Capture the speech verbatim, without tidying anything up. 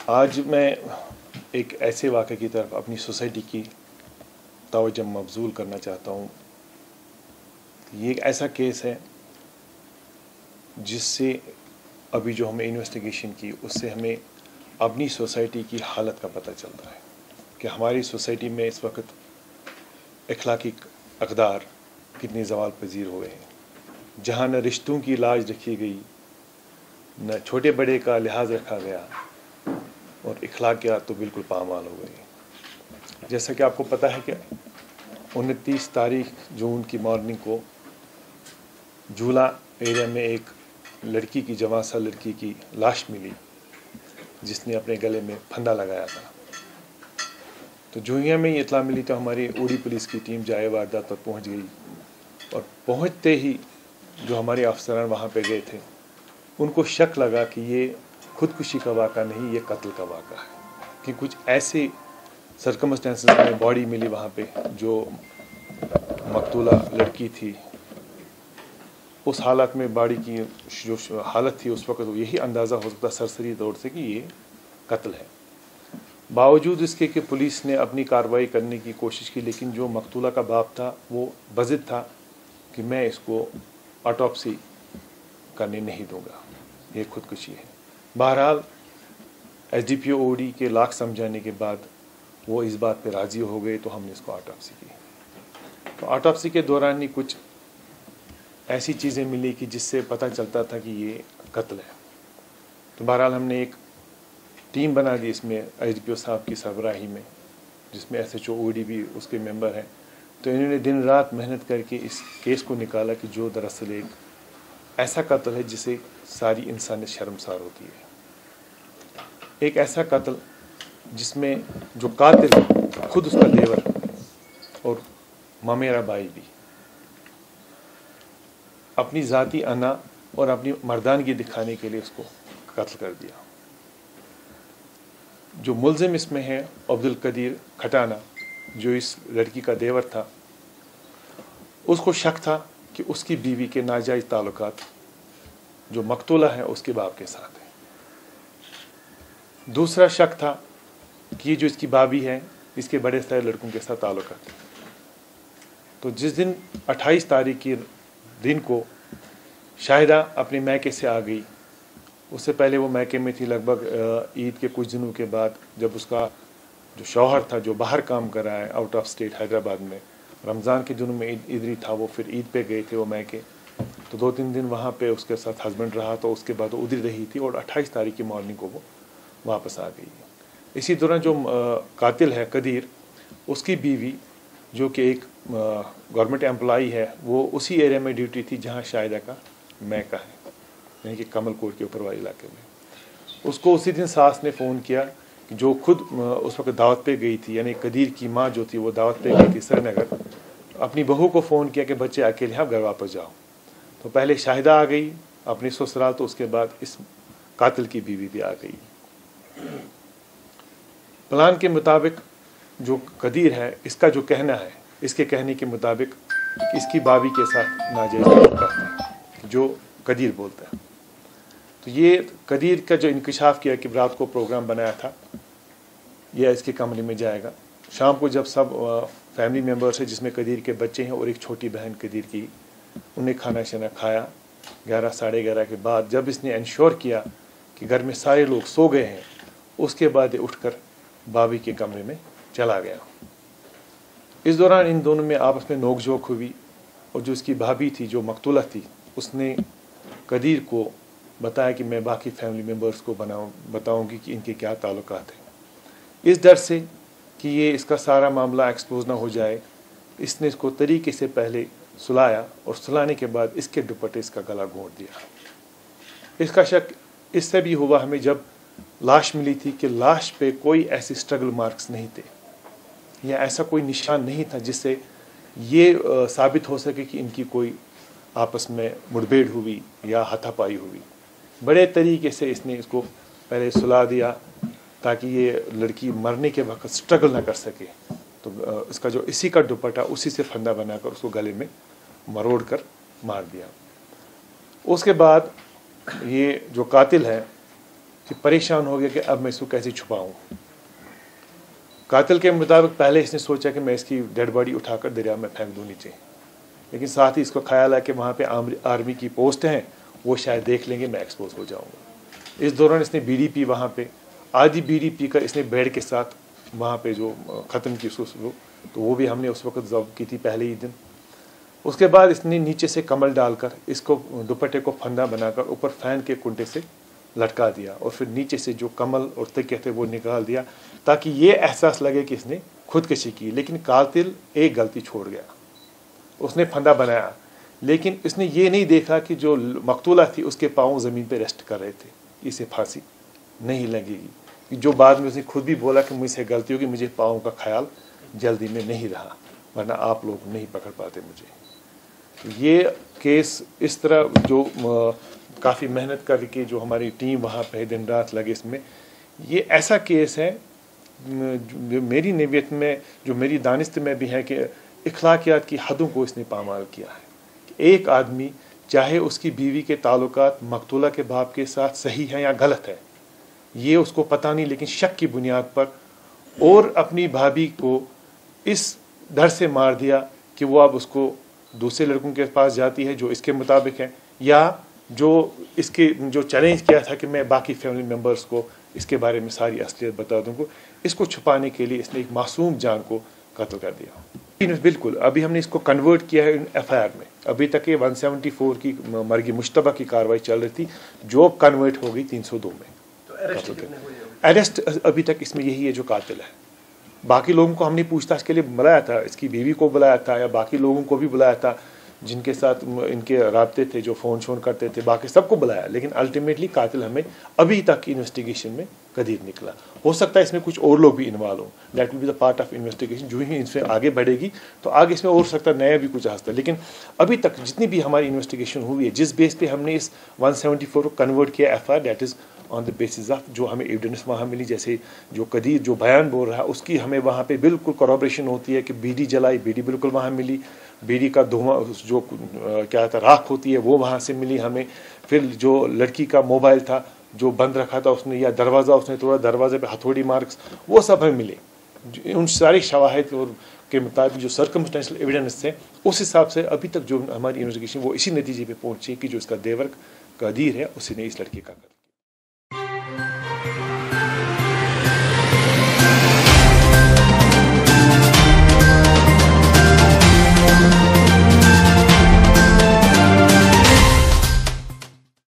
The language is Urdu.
آج میں ایک ایسے واقعے کی طرف اپنی سوسائٹی کی توجہ مبذول کرنا چاہتا ہوں. یہ ایک ایسا کیس ہے جس سے ابھی جو ہمیں انویسٹیگیشن کی اس سے ہمیں اپنی سوسائٹی کی حالت کا پتہ چلتا ہے کہ ہماری سوسائٹی میں اس وقت اخلاقی اقدار کتنی زوال پذیر ہوئے ہیں. جہاں نہ رشتوں کی لاج رکھی گئی، نہ چھوٹے بڑے کا لحاظ رکھا گیا، اور اخلاقیات تو بالکل پامال ہو گئی. جیسا کہ آپ کو پتہ ہے کہ انتیس تاریخ جون کی مارننگ کو جھولا ایریا میں ایک لڑکی کی جوان سا لڑکی کی لاش ملی جس نے اپنے گلے میں پھندا لگایا تھا. تو جوہیا میں یہ اطلاع ملی تو ہماری اوڑی پولیس کی ٹیم جائے واردات پر پہنچ گئی، اور پہنچتے ہی جو ہمارے افسران وہاں پہ گئے تھے ان کو شک لگا کہ یہ خودکشی کا واقعہ نہیں، یہ قتل کا واقعہ ہے. کہ کچھ ایسے سرکمسٹانسز میں باڈی ملی وہاں پہ جو مقتولہ لڑکی تھی، اس حالت میں باڈی کی جو حالت تھی اس وقت یہی اندازہ ہو سکتا سرسری طور سے کہ یہ قتل ہے. باوجود اس کے کہ پولیس نے اپنی کارروائی کرنے کی کوشش کی، لیکن جو مقتولہ کا باپ تھا وہ بضد تھا کہ میں اس کو آٹوپسی کرنے نہیں دوں گا، یہ خودکشی ہے. بہرحال ایس ڈی پی او اوڑی کے لاکھ سمجھانے کے بعد وہ اس بات پہ راضی ہو گئے تو ہم نے اس کو آٹوپسی کی. تو آٹوپسی کے دوران ہی کچھ ایسی چیزیں ملی کہ جس سے پتہ چلتا تھا کہ یہ قتل ہے. تو بہرحال ہم نے ایک ٹیم بنا دی اس میں ایس ڈی پی او صاحب کی سربراہی میں، جس میں ایس ایچ او اوڑی بھی اس کے ممبر ہیں. تو انہوں نے دن رات محنت کر کے اس کیس کو نکالا کہ جو دراصل ایک ایسا قتل ہے جسے ساری انسانیت شرمسار ہوتی ہے. ایک ایسا قتل جس میں جو قاتل خود اس کا دیور اور مامیرا بھائی بھی اپنی ذاتی انا اور اپنی مردانگی دکھانے کے لیے اس کو قتل کر دیا. جو ملزم اس میں ہے عبد القدیر کھٹانہ، جو اس لڑکی کا دیور تھا، اس کو شک تھا کہ اس کی بیوی کے ناجائز تعلقات جو مقتولہ ہیں اس کے باپ کے ساتھ ہیں. دوسرا شک تھا کہ یہ جو اس کی بابی ہے اس کے بڑے سارے لڑکوں کے ساتھ تعلقات ہیں. تو جس دن اٹھائیس تاریخ کی دن کو شاہدہ اپنے میکے سے آ گئی، اس سے پہلے وہ میکے میں تھی. لگ بھگ عید کے کچھ دنوں کے بعد جب اس کا جو شوہر تھا جو باہر کام کر رہا ہے آؤٹ آف اسٹیٹ حیدرآباد میں، رمضان کے دنوں میں ادھر ہی تھا وہ، پھر عید پہ گئے تھے وہ میکے. تو دو تین دن وہاں پہ اس کے ساتھ ہسبینڈ رہا، تو اس کے بعد وہ ادھر رہی تھی اور اٹھائیس تاریخ کی مارننگ کو وہ واپس آ گئی. اسی دوران جو قاتل ہے قدیر، اس کی بیوی جو کہ ایک گورنمنٹ امپلائی ہے، وہ اسی ایریا میں ڈیوٹی تھی جہاں شاہدہ کا میکہ ہے، یعنی کہ کمل کوٹ کے اوپر والے علاقے میں. اس کو اسی دن ساس نے فون کیا جو خود اس وقت دعوت پہ گئی تھی، یعنی قدیر کی ماں جو تھی وہ دعوت پہ گئی تھی سری نگر. اپنی بہو کو فون کیا کہ بچے اکیلے ہیں، گھر واپس جاؤ. تو پہلے شاہدہ آ گئی اپنی سسرال، تو اس کے بعد اس قاتل کی بیوی بھی آ گئی. پلان کے مطابق جو قدیر ہے، اس کا جو کہنا ہے، اس کے کہنے کے مطابق اس کی بابی کے ساتھ ناجائز تعلقات ہیں، جو قدیر بولتا ہے. تو یہ قدیر کا جو انکشاف کیا کہ رات کو پروگرام بنایا تھا یہ اس کے کمرے میں جائے گا. شام کو جب سب فیملی ممبرس ہیں جس میں قدیر کے بچے ہیں اور ایک چھوٹی بہن قدیر کی، انہیں کھانا شانا کھایا. گیارہ ساڑھے گیارہ کے بعد جب اس نے انشور کیا کہ گھر میں سارے لوگ سو گئے ہیں، اس کے بعد یہ اٹھ کر بابی کے کمرے میں چلا گیا. اس دوران ان دونوں میں آپس میں نوک جھوک ہوئی، اور جو اس کی بھابھی تھی جو مقتولہ تھی، اس نے قدیر کو بتایا کہ میں باقی فیملی ممبرس کو بناؤں بتاؤں گی کہ ان کے کیا تعلقات ہیں. اس ڈر سے کہ یہ اس کا سارا معاملہ ایکسپوز نہ ہو جائے، اس نے اس کو طریقے سے پہلے سلایا، اور سلانے کے بعد اس کے دوپٹے اس کا گلا گھونٹ دیا. اس کا شک اس سے بھی ہوا ہمیں جب لاش ملی تھی کہ لاش پہ کوئی ایسی اسٹرگل مارکس نہیں تھے، یا ایسا کوئی نشان نہیں تھا جس سے یہ ثابت ہو سکے کہ ان کی کوئی آپس میں مڑبھیڑ ہوئی یا ہاتھا پائی ہوئی. بڑے طریقے سے اس نے اس کو پہلے سلا دیا تاکہ یہ لڑکی مرنے کے وقت اسٹرگل نہ کر سکے. تو اس کا جو اسی کا دوپٹہ اسی سے پھندا بنا کر اس کو گلے میں مروڑ کر مار دیا. اس کے بعد یہ جو قاتل ہے कि परेशान हो गया कि अब मैं इसको कैसे छुपाऊं। कातिल के मुताबिक पहले इसने सोचा कि मैं इसकी डेड बॉडी उठाकर दरिया में फेंक दूँ नीचे, लेकिन साथ ही इसको ख्याल है कि वहाँ पे आर्मी की पोस्ट हैं, वो शायद देख लेंगे मैं एक्सपोज हो जाऊँगा। इस दौरान इसने बीड़ी पी, वहाँ पे आधी बीड़ी पी कर इसने बेड के साथ वहाँ पे जो ख़त्म की उसको, तो वो भी हमने उस वक्त ज़ब्त की थी पहले ही दिन। उसके बाद इसने नीचे से कमल डालकर इसको दुपट्टे को फंदा बनाकर ऊपर फ़ैन के कुंटे से लटका दिया और फिर नीचे से जो कमल और तकिया थे वो निकाल दिया, ताकि ये एहसास लगे कि इसने खुदकशी की। लेकिन कातिल एक गलती छोड़ गया, उसने फंदा बनाया, लेकिन इसने ये नहीं देखा कि जो मकतूला थी उसके पाँव ज़मीन पे रेस्ट कर रहे थे, इसे फांसी नहीं लगेगी। जो बाद में उसने खुद भी बोला कि मुझसे गलती होगी, मुझे पाँव का ख्याल जल्दी में नहीं रहा, वरना आप लोग नहीं पकड़ पाते मुझे। ये केस इस तरह जो काफ़ी मेहनत करके जो हमारी टीम वहाँ पे दिन रात लगे इसमें, ये ऐसा केस है जो मेरी नबीयत में, जो मेरी दानिश्त में भी है कि इखलाकियात की हदों को इसने पामाल किया है। एक आदमी चाहे उसकी बीवी के ताल्लुकात मकतूला के बाप के साथ सही है या गलत है, ये उसको पता नहीं, लेकिन शक की बुनियाद पर और अपनी भाभी को इस डर से मार दिया कि वो अब उसको दूसरे लड़कों के पास जाती है जो इसके मुताबिक है, या जो इसके जो चैलेंज किया था कि मैं बाकी फैमिली मेम्बर्स को इसके बारे में सारी असलियत बता दूँगा, इसको छुपाने के लिए इसने एक मासूम जान को कत्ल कर दिया। बिल्कुल, अभी हमने इसको कन्वर्ट किया है एफ आई आर में। अभी तक ये एक सौ चौहत्तर की मर्गी मुश्तबा की कार्रवाई चल रही थी, जो कन्वर्ट हो गई तीन सौ दो में। तो अरेस्ट अभी तक इसमें यही है जो कातिल है। बाकी लोगों को हमने पूछताछ के लिए बुलाया था, इसकी बीवी को बुलाया था या बाकी लोगों को भी बुलाया था जिनके साथ इनके राब्ते थे, जो फ़ोन शोन करते थे, बाकी सबको बुलाया, लेकिन अल्टीमेटली कातिल हमें अभी तक की इन्वेस्टिगेशन में कदीर निकला। हो सकता है इसमें कुछ और लोग भी इन्वॉल्व हों, that will be the part of investigation. जो ही इसमें आगे बढ़ेगी तो आगे इसमें और सकता है नया भी कुछ आ सकता है, लेकिन अभी तक जितनी भी हमारी इन्वेस्टिगेशन हुई है, जिस बेस पे हमने इस एक सौ चौहत्तर को कन्वर्ट किया F I R, that is on the basis of जो हमें एविडेंस वहाँ मिली। जैसे जो कदीर जो बयान बोल रहा है उसकी हमें वहाँ पे बिल्कुल कॉरपोरेशन होती है कि बीडी जलाई, बीडी बिल्कुल वहाँ मिली, बीड़ी का धुआं जो क्या था राख होती है वो वहाँ से मिली हमें। फिर जो लड़की का मोबाइल था जो बंद रखा था उसने, या दरवाज़ा उसने तोड़ा, दरवाजे पे हथौड़ी मार्क्स, वो सब हमें मिले। उन सारी शवाहिद और के मुताबिक जो सर्कमस्टेंशियल एविडेंस थे, उस हिसाब से अभी तक जो हमारी इन्वेस्टिगेशन वो इसी नतीजे पे पहुंची कि जो इसका देवर कदीर है उसी ने इस लड़की का